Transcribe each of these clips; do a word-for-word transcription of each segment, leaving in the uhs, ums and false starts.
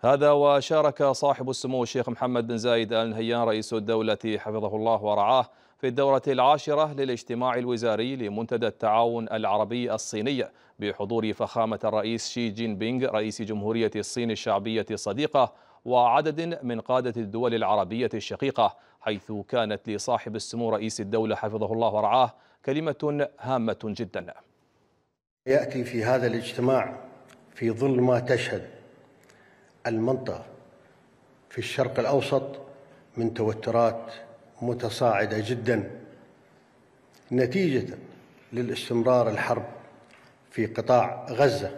هذا وشارك صاحب السمو الشيخ محمد بن زايد آل نهيان رئيس الدولة حفظه الله ورعاه في الدورة العاشرة للاجتماع الوزاري لمنتدى التعاون العربي الصيني بحضور فخامة الرئيس شي جين بينغ رئيس جمهورية الصين الشعبية الصديقة وعدد من قادة الدول العربية الشقيقة، حيث كانت لصاحب السمو رئيس الدولة حفظه الله ورعاه كلمة هامة جدا. يأتي في هذا الاجتماع في ظل ما تشهد المنطقة في الشرق الأوسط من توترات متصاعدة جدا نتيجة للاستمرار الحرب في قطاع غزة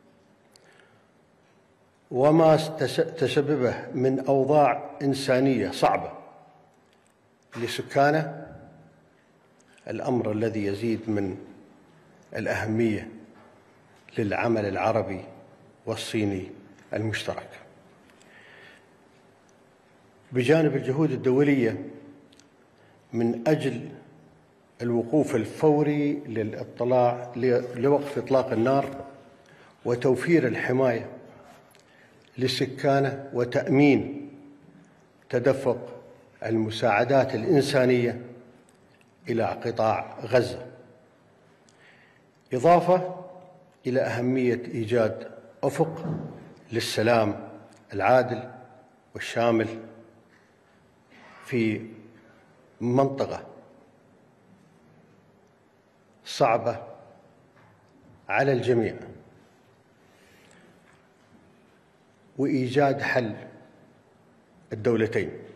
وما تسببه من أوضاع إنسانية صعبة لسكانه، الأمر الذي يزيد من الأهمية للعمل العربي والصيني المشترك. بجانب الجهود الدولية من أجل الوقوف الفوري للاطلاع لوقف إطلاق النار وتوفير الحماية لسكانه وتأمين تدفق المساعدات الإنسانية إلى قطاع غزة، إضافة إلى أهمية إيجاد أفق للسلام العادل والشامل في منطقة صعبة على الجميع، وإيجاد حل الدولتين.